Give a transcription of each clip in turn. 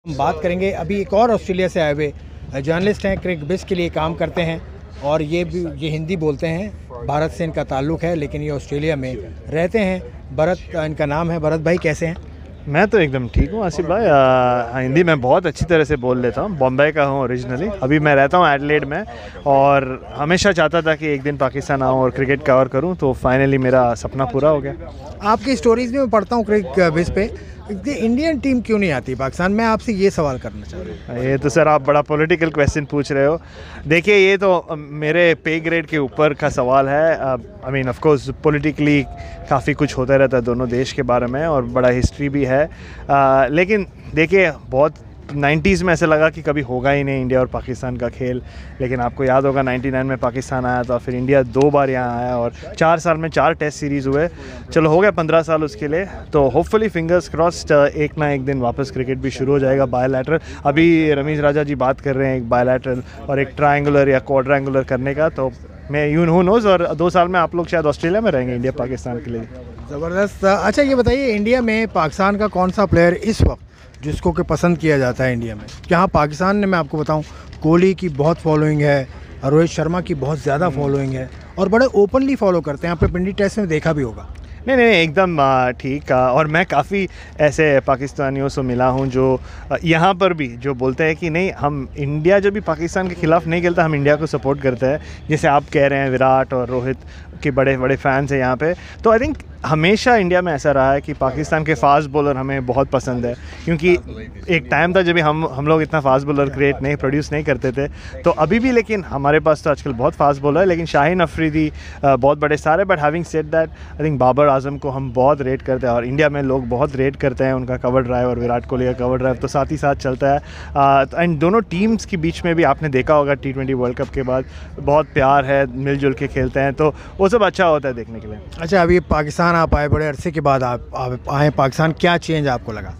हम बात करेंगे अभी एक और ऑस्ट्रेलिया से आए हुए जर्नलिस्ट हैं, क्रिक बिज के लिए काम करते हैं और ये हिंदी बोलते हैं। भारत से इनका ताल्लुक़ है लेकिन ये ऑस्ट्रेलिया में रहते हैं। भरत इनका नाम है। भरत भाई कैसे हैं? मैं तो एकदम ठीक हूँ आसिफ भाई। हिंदी मैं बहुत अच्छी तरह से बोल लेता हूँ। बॉम्बे का हूँ ओरिजिनली, अभी मैं रहता हूँ एडिलेड में और हमेशा चाहता था कि एक दिन पाकिस्तान आऊँ और क्रिकेट कवर करूँ, तो फाइनली मेरा सपना पूरा हो गया। आपकी स्टोरीज़ भी मैं पढ़ता हूँ क्रिक बिज पे। इंडियन टीम क्यों नहीं आती पाकिस्तान? मैं आपसे ये सवाल करना चाह रहा हूँ। ये तो सर आप बड़ा पॉलिटिकल क्वेश्चन पूछ रहे हो। देखिए ये तो मेरे पे ग्रेड के ऊपर का सवाल है। I mean of course politically काफ़ी कुछ होता रहता है दोनों देश के बारे में और बड़ा हिस्ट्री भी है। लेकिन देखिए बहुत 90s में ऐसे लगा कि कभी होगा ही नहीं इंडिया और पाकिस्तान का खेल, लेकिन आपको याद होगा 99 में पाकिस्तान आया था, फिर इंडिया 2 बार यहाँ आया और 4 साल में 4 टेस्ट सीरीज़ हुए। चलो हो गया 15 साल उसके लिए, तो होपफुली फिंगर्स क्रॉस्ड एक ना एक दिन वापस क्रिकेट भी शुरू हो जाएगा बायलैटरल। अभी रमीज़ राजा जी बात कर रहे हैं एक बायलैटरल और एक ट्रायंगुलर या क्वाड्रेंगुलर करने का, तो मैं हू नोज़ और 2 साल में आप लोग शायद ऑस्ट्रेलिया में रहेंगे इंडिया पाकिस्तान के लिए। ज़बरदस्त। अच्छा ये बताइए, इंडिया में पाकिस्तान का कौन सा प्लेयर इस वक्त जिसको कि पसंद किया जाता है इंडिया में? जहाँ पाकिस्तान ने, मैं आपको बताऊं, कोहली की बहुत फॉलोइंग है, रोहित शर्मा की बहुत ज़्यादा फॉलोइंग है और बड़े ओपनली फॉलो करते हैं। आपने पिंडी टेस्ट में देखा भी होगा। नहीं एकदम ठीक। और मैं काफ़ी ऐसे पाकिस्तानियों से मिला हूँ जो यहाँ पर भी जो बोलते हैं कि नहीं, हम इंडिया जब भी पाकिस्तान के ख़िलाफ़ नहीं खेलता हम इंडिया को सपोर्ट करते हैं। जैसे आप कह रहे हैं विराट और रोहित के बड़े बड़े फैंस हैं यहाँ पे, तो आई थिंक हमेशा इंडिया में ऐसा रहा है कि पाकिस्तान के फास्ट बॉलर हमें बहुत पसंद है, क्योंकि एक टाइम था जब भी हम लोग इतना फास्ट बॉलर प्रोड्यूस नहीं करते थे, तो अभी भी लेकिन हमारे पास तो आजकल बहुत फास्ट बॉलर है। लेकिन शाहीन अफरीदी बहुत बड़े सारे, but having said that I think Babar Azam को हम बहुत रेट करते हैं और इंडिया में लोग बहुत रेट करते हैं उनका कवर ड्राइव और विराट कोहली का कवर ड्राइव तो साथ ही साथ चलता है। एंड दोनों टीम्स के बीच में भी आपने देखा होगा T20 वर्ल्ड कप के बाद बहुत प्यार है, मिलजुल के खेलते हैं, तो वो सब अच्छा होता है देखने के लिए। अच्छा, अभी पाकिस्तान आप आए, बड़े अरसे के बाद आप आए पाकिस्तान, क्या चेंज आपको लगा?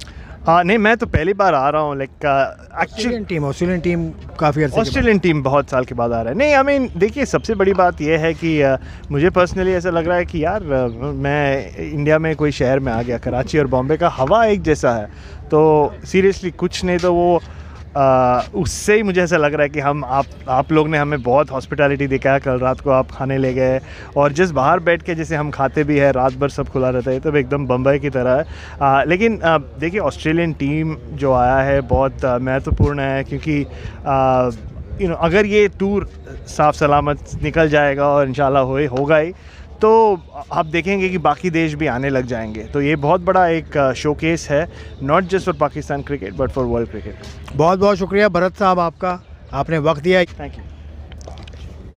नहीं मैं तो पहली बार आ रहा हूँ। लाइक ऑस्ट्रेलियन टीम काफ़ी अर्से, ऑस्ट्रेलियन टीम बहुत साल के बाद आ रहा है। नहीं आई मीन देखिए सबसे बड़ी बात यह है कि मुझे पर्सनली ऐसा लग रहा है कि यार मैं इंडिया में कोई शहर में आ गया। कराची और बॉम्बे का हवा एक जैसा है, तो सीरियसली कुछ नहीं तो वो उससे ही मुझे ऐसा लग रहा है कि आप लोग ने हमें बहुत हॉस्पिटैलिटी दिखाया। कल रात को आप खाने ले गए और जिस बाहर बैठ के जैसे हम खाते भी है, रात भर सब खुला रहता है, तो एकदम बम्बई की तरह है। लेकिन देखिए ऑस्ट्रेलियन टीम जो आया है बहुत महत्वपूर्ण है, क्योंकि अगर ये टूर साफ सलामत निकल जाएगा और इंशाल्लाह होगा ही, तो आप देखेंगे कि बाकी देश भी आने लग जाएंगे। तो ये बहुत बड़ा एक शोकेस है, not just for Pakistan cricket but for world cricket. बहुत बहुत शुक्रिया भरत साहब आपका, आपने वक्त दिया। Thank you.